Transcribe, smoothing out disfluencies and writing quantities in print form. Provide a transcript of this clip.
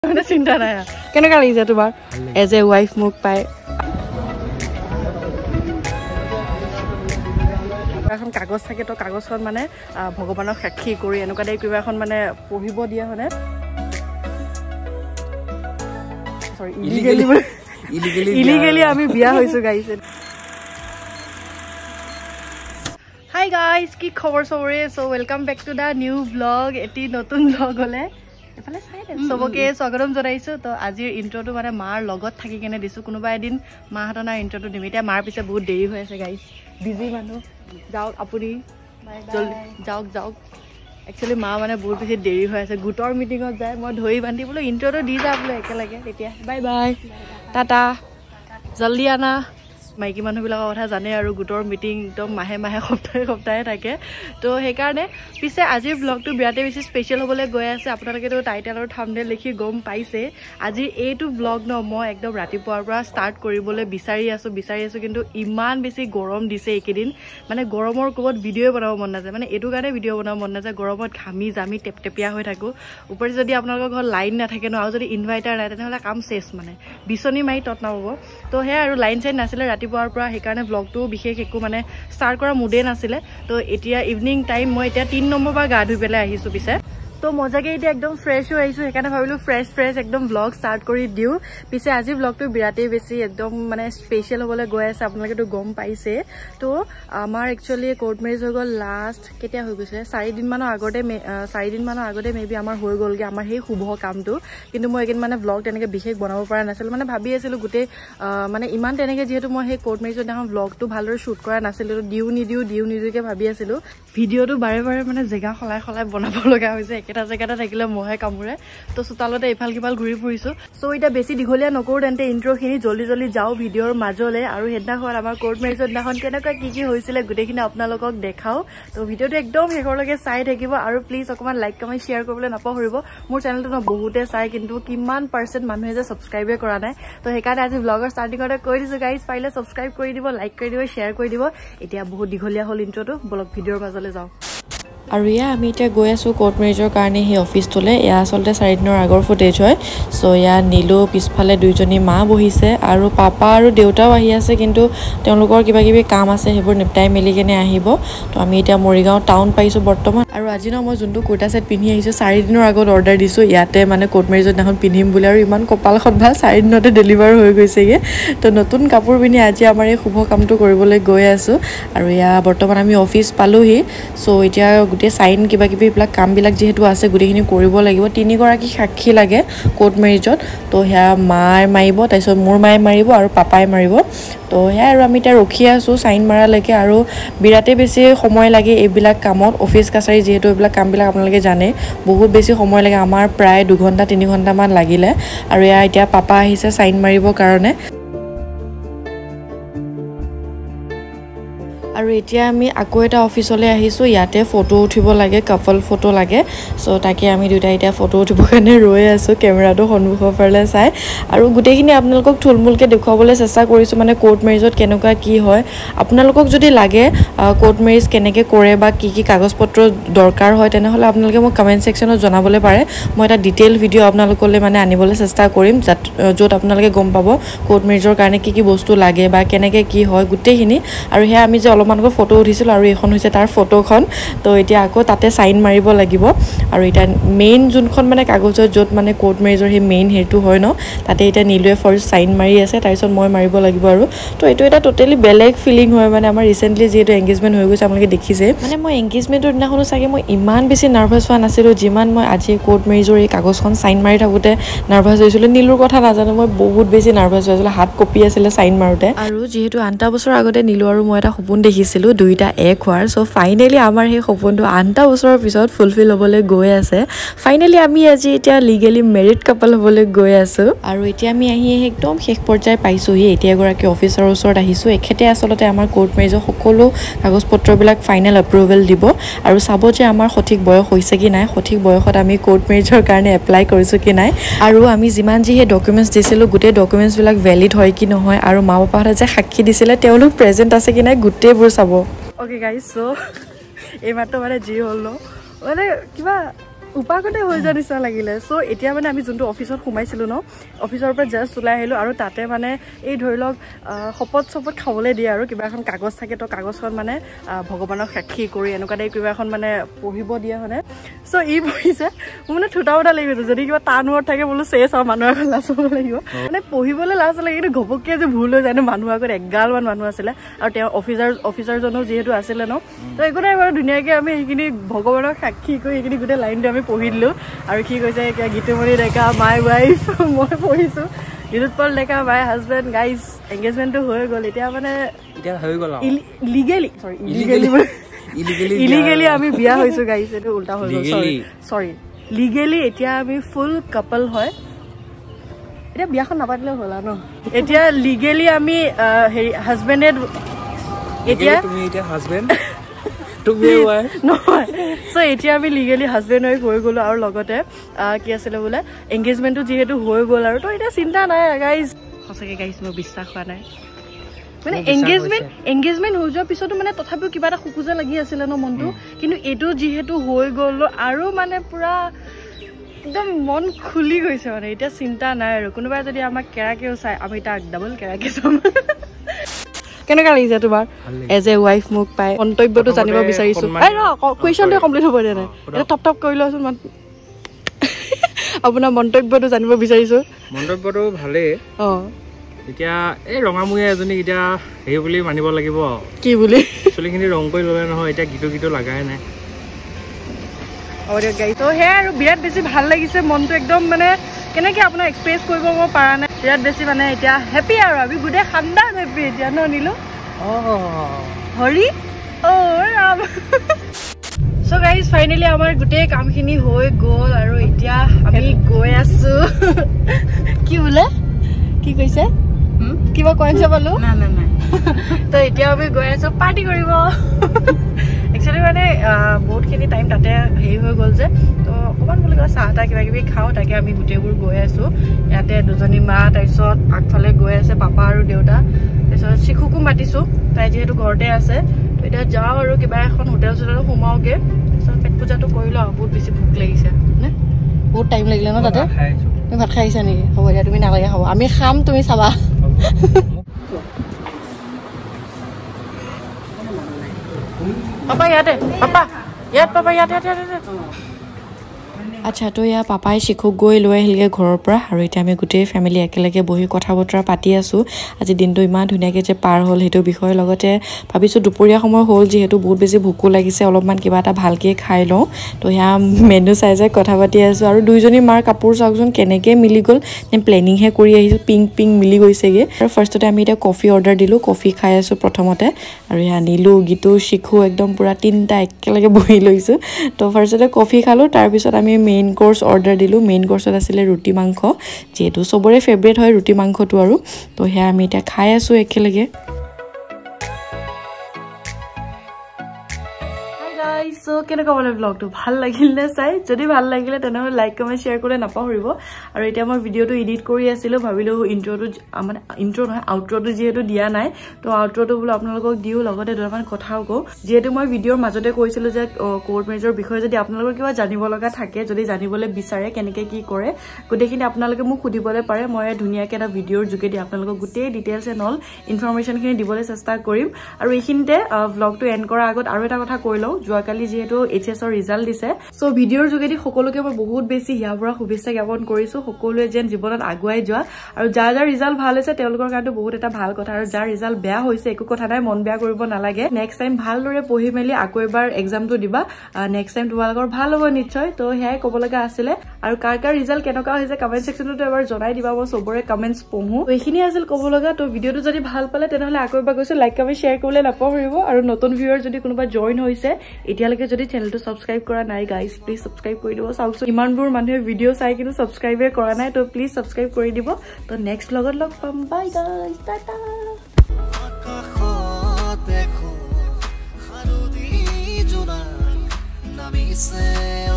মানে চিন্তা নাই কেনেকুৱা লাগিছে তোমাৰ এজ এ ৱাইফ মোক পাই এখন কাগজ থাকে তো কাগজখন মানে ভগৱানক সাক্ষী কৰি এনেকুৱা টাইপ কিবা এখন মানে পঢ়িব দিয়া হয়নে সৰি ইলিগেলি আমি বিয়া হৈছো গাইছ হাই গাইজ কি খবৰ সবৰে so welcome back to the new blog এটি নতুন ব্লগ হলে এফালে চাই দে সবকে স্বাগতম জনাইছো তো আজিৰ ইন্ট্ৰোটো মানে মাৰ লগত থাকি কেনে দিছো কোনোবা এদিন মাহতনাৰ ইন্ট্ৰোটো দিম এতিয়া মাৰ পিছে বহুত দেৰি হৈ আছে গাইজ বিজি মানুহ যাওক আপুনি জলদি যাওক একচুৱেলি মা মানে বহুত বেছি দেৰি হৈ আছে গোটৰ মিটিঙত যায় মই ধৰি বান্ধি বোলো ইন্ট্ৰোটো দি যা বোলো একেলগে তেতিয়া বাই বাই টাটা জলদি আনা মাইকী মানুহবিলাকৰ কথা জানে আৰু গোটৰ মিটিং একদম মাহে মাহে সপ্তাহে থাকে তো সেইকাৰণে পিছে আজিৰ ব্লগটো বিৰাটেই বেছি স্পেচিয়েল হ'বলৈ গৈ আছে আপোনালোকেতো টাইটেল আৰু থাম্বনেইল দেখি গম পাইছে আজিৰ এইটো ব্লগ ন মই একদম ৰাতিপুৱাৰ পৰা ষ্টাৰ্ট কৰিবলৈ বিচাৰি আছো কিন্তু ইমান বেছি গৰম দিছে এইকেইদিন মানে গৰমৰ কোবত ভিডিঅ' বনাব মন নাযায় মানে এইটো কাৰণে ভিডিঅ' বনাব মন নাযায় গৰমত ঘামি জামি টেপটেপীয়া হৈ থাকো ওপৰি যদি আপোনালোকৰ ঘৰত লাইন নাথাকে ন আৰু যদি ইনভাৰ্টাৰ নাই তেনেহ'লে কাম চেছ মানে বিচনী মাৰি তত নাপাব তো সেয়া আৰু লাইন চাইন নাছিলে ৰাতিপুৱাৰ পৰা সেইকাৰণে ব্লগটো বিশেষ একো মানে ষ্টাৰ্ট কৰা মুডেই নাছিলে তো এতিয়া ইভিনিং টাইম মই এতিয়া 3 নম্বৰ বাৰ গা ধুই পেলাই আহিছোঁ পিছে তো মজাকে এতিয়া একদম ফ্ৰেছ হৈ আহিছোঁ সেইকাৰণে ভাবিলোঁ ফ্ৰেছ একদম ব্লগ ষ্টাৰ্ট কৰি দিওঁ পিছে আজি ব্লগটো বিৰাটেই বেছি একদম মানে স্পেচিয়েল হ'বলৈ গৈ আছে আপোনালোকেতো গম পাইছে তো আমাৰ একচুৱেলি কোৰ্ট মেৰেজ হৈ গ'ল লাষ্ট কেতিয়া হৈ গৈছিলে 4 দিনমানৰ আগতে মেবি আমাৰ হৈ গ'লগৈ আমাৰ সেই শুভ কামটো কিন্তু মই এইকেইদিন মানে ব্লগ তেনেকৈ বিশেষ বনাব পৰা নাছিলোঁ মানে ভাবি আছিলোঁ গোটেই মানে ইমান তেনেকৈ যিহেতু মই সেই কোৰ্ট মেৰেজৰ দিনাখন ব্লগটো ভালদৰে শ্বুট কৰা নাছিলোঁ দিওঁ নিদিওঁকৈ ভাবি আছিলোঁ ভিডিঅ'টো বাৰে মানে জেগা সলাই বনাব লগা হৈছে একেটা জেগাতে থাকিলে মহে কামোৰে তো চোতালতে ইফাল কিফাল ঘূৰি ফুৰিছোঁ চ' এতিয়া বেছি দীঘলীয়া নকৰোঁ তেন্তে ইন্ট্ৰ'খিনি জল্দি যাওঁ ভিডিঅ'ৰ মাজলৈ আৰু সেইদিনাখন আমাৰ কোৰ্ট মেৰেজৰ দিনাখন কেনেকুৱা কি হৈছিলে গোটেইখিনি আপোনালোকক দেখাওঁ তো ভিডিঅ'টো একদম শেষৰলৈকে চাই থাকিব আৰু প্লিজ অকণমান লাইক কমেণ্ট শ্বেয়াৰ কৰিবলৈ নাপাহৰিব মোৰ চেনেলটো ন বহুতে চাই কিন্তু কিমান % মানুহে যে ছাবস্ক্ৰাইবে কৰা নাই তো সেইকাৰণে আজি ব্লগৰ ষ্টাৰ্টিঙতে কৈ দিছোঁ গাইজ পাৰিলে ছাবস্ক্ৰাইব কৰি দিব লাইক কৰি দিব শ্বেয়াৰ কৰি দিব এতিয়া বহুত দীঘলীয়া হ'ল ইন্ট্ৰ'টো বলক ভিডিঅ'ৰ মাজলৈ যাওঁ আৰু এয়া আমি এতিয়া গৈ আছোঁ কোৰ্ট মেৰেজৰ কাৰণে সেই অফিচটোলৈ এয়া আচলতে 4 দিনৰ আগৰ ফুটেজ হয় চ' এয়া নীলু পিছফালে দুইজনী মা বহিছে আৰু পাপা আৰু দেউতাও আহি আছে কিন্তু তেওঁলোকৰ কিবাকিবি কাম আছে সেইবোৰ নিপটাই মেলি কেনে আহিব তো আমি এতিয়া মৰিগাঁও টাউন পাইছোঁ বৰ্তমান আৰু আজি ন মই যোনটো কুৰ্তা ছেট পিন্ধি আহিছোঁ 4 দিনৰ আগত অৰ্ডাৰ দিছোঁ ইয়াতে মানে কোৰ্ট মেৰেজৰ দিনাখন পিন্ধিম বুলি আৰু ইমান কপালখন ভাল 4 দিনতে ডেলিভাৰ হৈ গৈছেগৈ তো নতুন কাপোৰ পিন্ধি আজি আমাৰ এই শুভ কামটো কৰিবলৈ গৈ আছোঁ আৰু এয়া বৰ্তমান আমি অফিচ পালোহি চ' এতিয়া গোটেই চাইন কিবাকিবি এইবিলাক কামবিলাক যিহেতু আছে গোটেইখিনি কৰিব লাগিব 3 গৰাকী সাক্ষী লাগে কোৰ্ট মেৰেজত তো সেয়া মায়ে মাৰিব তাৰপিছত মোৰ মায়ে মাৰিব আৰু পাপাই মাৰিব তো সেয়া আৰু আমি এতিয়া ৰখি আছোঁ চাইন মাৰালৈকে আৰু বিৰাটেই বেছি সময় লাগে এইবিলাক কামত অফিচ কাছাৰী যিহেতু এইবিলাক কামবিলাক আপোনালোকে জানে বহুত বেছি সময় লাগে আমাৰ প্ৰায় 2 ঘণ্টা 3 ঘণ্টামান লাগিলে আৰু এয়া এতিয়া পাপা আহিছে চাইন মাৰিবৰ কাৰণে আৰু এতিয়া আমি আকৌ এটা অফিচলৈ আহিছোঁ ইয়াতে ফটো উঠিব লাগে কাপল ফটো লাগে চ' তাকে আমি দুটাই এতিয়া ফটো উঠিবৰ কাৰণে ৰৈ আছোঁ কেমেৰাটো সন্মুখৰ ফালে চাই আৰু গোটেইখিনি আপোনালোকক থুলমূলকৈ দেখুৱাবলৈ চেষ্টা কৰিছোঁ মানে কোৰ্ট মেৰেজত কেনেকুৱা কি হয় আপোনালোকক যদি লাগে কোৰ্ট মেৰেজ কেনেকৈ কৰে বা কি কাগজ পত্ৰ দৰকাৰ হয় তেনেহ'লে আপোনালোকে মোক কমেণ্ট ছেকশ্যনত জনাবলৈ পাৰে মই এটা ডিটেইল ভিডিঅ' আপোনালোকলৈ মানে আনিবলৈ চেষ্টা কৰিম য'ত আপোনালোকে গম পাব কোৰ্ট মেৰেজৰ কাৰণে কি বস্তু লাগে বা কেনেকৈ কি হয় গোটেইখিনি আৰু সেয়া আমি যে অলপমানকৈ ফটো উঠিছিলোঁ আৰু এইখন হৈছে তাৰ ফটোখন তো এতিয়া আকৌ তাতে চাইন মাৰিব লাগিব আৰু এতিয়া মেইন যোনখন মানে কাগজত য'ত মানে কোৰ্ট মেৰেজৰ সেই মেইন হেৰিটো হয় ন তাতে এতিয়া নীলুৱে ফাৰ্ষ্ট চাইন মাৰি আছে তাৰপিছত মই মাৰিব লাগিব আৰু তো এইটো এটা টোটেলি বেলেগ ফিলিং হয় মানে আমাৰ ৰিচেণ্টলি যিহেতু এংগেজমেণ্ট হৈ গৈছে আপোনালোকে দেখিছে মানে মই এংগেজমেণ্টৰ দিনাখনো চাগে মই ইমান বেছি নাৰ্ভাছ হোৱা নাছিলোঁ যিমান মই আজি কোৰ্ট মেৰেজৰ এই কাগজখন চাইন মাৰি থাকোঁতে নাৰ্ভাছ হৈছিলোঁ নীলুৰ কথা নাজানো মই বহুত বেছি নাৰ্ভাছ হৈছিলোঁ হাত কঁপি আছিলে চাইন মাৰোঁতে আৰু যিহেতু 8টা বছৰ আগতে নীলু আৰু মই এটা সপোন দেখিছিলোঁ দুইটা এক হোৱাৰ চ' ফাইনেলি আমাৰ সেই সপোনটো 8টা বছৰৰ পিছত ফুলফিল হ'বলৈ গৈ আছে ফাইনেলি আমি আজি এতিয়া লিগেলি মেৰিড কাপল হ'বলৈ গৈ আছোঁ আৰু এতিয়া আমি আহি একদম শেষ পৰ্যায় পাইছোঁহি এতিয়া এগৰাকী অফিচাৰৰ ওচৰত আহিছোঁ এখেতে আচলতে আমাৰ কোৰ্ট মেৰেজৰ সকলো কাগজ পত্ৰবিলাক ফাইনেল এপ্ৰুভেল দিব আৰু চাব যে আমাৰ সঠিক বয়স হৈছে কি নাই সঠিক বয়সত আমি কোৰ্ট মেৰেজৰ কাৰণে এপ্লাই কৰিছোঁ কি নাই আৰু আমি যিমান যি সেই ডকুমেণ্টছ দিছিলোঁ গোটেই ডকুমেণ্টছবিলাক ভেলিড হয় কি নহয় আৰু মা পাপাহঁতে যে সাক্ষী দিছিলে তেওঁলোক প্ৰেজেণ্ট আছে কি নাই গোটেইবোৰ চাব অ'কে গাইজ চ' এইমাত্ৰ মানে যি হ'ল ন মানে কিবা উপাগতে হৈ যোৱা নিচিনা লাগিলে সো এতিয়া মানে আমি যোনটো অফিচত সোমাইছিলো ন অফিচৰ পৰা জাষ্ট ওলাই আহিলো আৰু তাতে মানে এই ধৰি লওক শপত খাবলৈ দিয়ে আৰু কিবা এখন কাগজ থাকে তো কাগজখন মানে ভগৱানক সাক্ষী কৰি এনেকুৱা টাইপ কিবা এখন মানে পঢ়িব দিয়ে মানে সো ই পঢ়িছে মোৰ মানে থুটা লাগি গৈছে যদি কিবা টান ৱৰ্ড থাকে বোলো চেছ আৰু মানুহ এখন লাজ হ'ব লাগিব মানে পঢ়িবলৈ লাজ লাগে কিন্তু ঘপককৈ যে ভুল হৈ যায় ন মানুহ আগত এগালমান মানুহ আছিলে আৰু তেওঁ অফিচাৰজনো যিহেতু আছিলে ন তো একো নাই বাৰু ধুনীয়াকৈ আমি সেইখিনি ভগৱানক সাক্ষী কৰি সেইখিনি গোটেই লাইনটো আমি পঢ়ি দিলোঁ আৰু কি কৈছে গীতুমণি ডেকা মাই ৱাইফ মই পঢ়িছোঁ ঋতুপল ডেকা মাই হাজবেণ্ড গাইজ এংগেজমেণ্টটো হৈ গ'ল এতিয়া মানে ইলিগেলি আমি বিয়া হৈছোঁ গাইজ এইটো উল্টা হৈ গ'ল চৰি লিগেলি এতিয়া আমি ফুল কাপল হয় এতিয়া বিয়াখন নাপাতিলেও হ'ল আৰু ন এতিয়া লিগেলি আমি হেৰি হাজবেণ্ড এতিয়া হাজবেণ্ড নহয় সো এতিয়া আমি লিগেলি হাজবেণ্ড ৱাইফ হৈ গ'লো আৰু লগতে কি আছিলে বোলে এংগেজমেণ্টটো যিহেতু হৈ গ'ল আৰু তো এতিয়া চিন্তা নাই গাইজ সঁচাকৈ গাইজ মোৰ বিশ্বাস হোৱা নাই মানে এংগেজমেণ্ট হৈ যোৱাৰ পিছতো মানে তথাপিও কিবা এটা খোকোজা লাগি আছিলে ন মনটো কিন্তু এইটো যিহেতু হৈ গ'ল আৰু মানে পুৰা একদম মন খুলি গৈছে মানে এতিয়া চিন্তা নাই আৰু কোনোবাই যদি আমাক কেৰাকেও চাই আমি তাক ডাবল কেৰাকে চাম কেনেকুৱা লাগিছে তোমাৰ এজ এ ৱাইফ মোক পাই মন্তব্যটো জানিব বিচাৰিছো কুৱেশ্যনটো কমপ্লিট হ'ব দে নাই এটা টপ কৰি লোৱাচোন আপোনাৰ মন্তব্যটো জানিব বিচাৰিছো মন্তব্যটো ভালেই এতিয়া এই ৰঙামূৰীয়া এজনীক এতিয়া সেই বুলি মানিব লাগিব কি বুলি চুলিখিনি ৰং কৰি ল'লে নহয় এতিয়া গীটো লাগাই নাই তো সেয়াই আৰু বিৰাট বেছি ভাল লাগিছে মনটো একদম মানে কেনেকৈ আপোনাৰ এক্সপ্ৰেছ কৰিব মই পৰা নাই বিৰাট বেছি মানে এতিয়া হেপী আৰু আমি গোটেই খানদান হেপী এতিয়া ন নিলো Hari Ram so guys finally আমাৰ গোটেই কামখিনি হৈ গ'ল আৰু এতিয়া আমি গৈ আছো কি বোলে কি কৈছে কিবা কৈছে পালো তো এতিয়া আমি গৈ আছো পাৰ্টি কৰিব একচুৱেলি মানে বহুতখিনি টাইম তাতে হেৰি হৈ গ'ল যে তো অকণমান বুলি কয় চাহ তাহ কিবা কিবি খাওঁ তাকে আমি গোটেইবোৰ গৈ আছোঁ ইয়াতে দুজনী মা তাৰপিছত আগফালে গৈ আছে পাপা আৰু দেউতা তাৰপিছত শিশুকো মাতিছোঁ তাই যিহেতু ঘৰতে আছে তো এতিয়া যাওঁ আৰু কিবা এখন হোটেল চোটেলত সোমাওঁগৈ তাৰপিছত পেট পূজাটো কৰি লওঁ বহুত বেছি ভোক লাগিছে নে বহুত টাইম লাগিলে ন তাতে তুমি ভাত খাই আহিছা নেকি হ'ব দিয়া তুমি নালাগে খাব আমি খাম তুমি চাবা পাপা ইয়াতে পাপা ইয়াত আচ্ছা তো ইয়াৰ পাপাই শিশুক গৈ লৈ আহিলগৈ ঘৰৰ পৰা আৰু এতিয়া আমি গোটেই ফেমিলি একেলগে বহি কথা বতৰা পাতি আছোঁ আজি দিনটো ইমান ধুনীয়াকৈ যে পাৰ হ'ল সেইটো বিষয়ে লগতে ভাবিছোঁ দুপৰীয়া সময় হ'ল যিহেতু বহুত বেছি ভোকো লাগিছে অলপমান কিবা এটা ভালকৈ খাই লওঁ তো সেয়া মেনু চাই কথা পাতি আছোঁ আৰু দুইজনী মাৰ কাপোৰ চাওকচোন কেনেকৈ মিলি গ'ল নে প্লেনিংহে কৰি আহিছোঁ পিংক মিলি গৈছেগৈ আৰু ফাৰ্ষ্টতে আমি এতিয়া কফি অৰ্ডাৰ দিলোঁ কফি খাই আছোঁ প্ৰথমতে আৰু সেয়া নিলোঁ গীতু শিশু একদম পূৰা তিনিটা একেলগে বহি লৈছোঁ তো ফাৰ্ষ্টতে কফি খালোঁ তাৰপিছত আমি মেইন কোৰ্স অৰ্ডাৰ দিলোঁ মেইন কোৰ্সত আছিলে ৰুটি মাংস যেহেতু চবৰে ফেভৰেট হয় ৰুটি মাংসটো আৰু তো সেয়া আমি এতিয়া খাই আছোঁ একেলগে সো কেনেকুৱা পালে ব্লগটো ভাল লাগিলে চাই যদি ভাল লাগিলে তেনেহ'লে লাইক কমেণ্ট শ্বেয়াৰ কৰি নাপাহৰিব আৰু এতিয়া মই ভিডিঅ'টো এডিট কৰি আছিলোঁ ভাবিলোঁ ইণ্ট্ৰ'টো মানে ইণ্ট্ৰ' নহয় আউট্ৰ'টো যিহেতু দিয়া নাই তো আউট্ৰ'টো বোলো আপোনালোকক দিওঁ লগতে দুটামান কথাও কওঁ যিহেতু মই ভিডিঅ'ৰ মাজতে কৈছিলোঁ যে কোৰ্ট মেৰেজৰ বিষয়ে যদি আপোনালোকৰ কিবা জানিব লগা থাকে যদি জানিবলৈ বিচাৰে কেনেকৈ কি কৰে গোটেইখিনি আপোনালোকে মোক সুধিবলৈ পাৰে মই ধুনীয়াকৈ এটা ভিডিঅ'ৰ যোগেদি আপোনালোকক গোটেই ডিটেইলছ এণ্ড অল ইনফৰমেশ্যনখিনি দিবলৈ চেষ্টা কৰিম আৰু এইখিনিতে ব্লগটো এণ্ড কৰাৰ আগত আৰু এটা কথা কৈ লওঁ যোৱাকালি যেহেতু এইচএছৰ ৰিজাল্ট দিছে সো ভিডিঅ'ৰ যোগেদি সকলোকে মই বহুত বেছি হিয়াৰ পৰা শুভেচ্ছা জ্ঞাপন কৰিছোঁ সকলোৱে যেন জীৱনত আগুৱাই যোৱা আৰু যাৰ ৰিজাল্ট ভাল হৈছে তেওঁলোকৰ কাৰণে বহুত এটা ভাল কথা আৰু যাৰ ৰিজাল্ট বেয়া হৈছে একো কথা নাই মন বেয়া কৰিব নালাগে নেক্সট টাইম ভালদৰে পঢ়ি মেলি আকৌ এবাৰ এক্সামটো দিবা নেক্সট টাইম তোমালোকৰ ভাল হ'ব নিশ্চয় তো সেয়াই ক'ব লগা আছিলে আৰু কাৰ ৰিজাল্ট কেনেকুৱা হৈছে কমেণ্ট ছেকশ্যনতো এবাৰ জনাই দিবা মই চবৰে কমেণ্টছ পঢ়ো এইখিনি আছিল ক'ব লগা তো ভিডিঅ'টো যদি ভাল পালে তেনেহ'লে আকৌ এবাৰ কৈছোঁ লাইক কমেণ্ট শ্বেয়াৰ কৰিবলৈ নাপাহৰিব আৰু নতুন ভিউৱাৰ যদি কোনোবা জইন হৈছে এতিয়ালৈকে যদি চেনেলটো সাবস্ক্ৰাইব কৰা নাই গাইজ প্লিজ সাবস্ক্ৰাইব কৰি দিব চাওকচোন ইমানবোৰ মানুহে ভিডিঅ' চাই কিন্তু সাবস্ক্ৰাইবে কৰা নাই তো প্লিজ সাবস্ক্ৰাইব কৰি দিব তো নেক্সট লগত লগ পাম বাই গাইজ টাটা দেখো হাৰুদি জোনাই নামিছে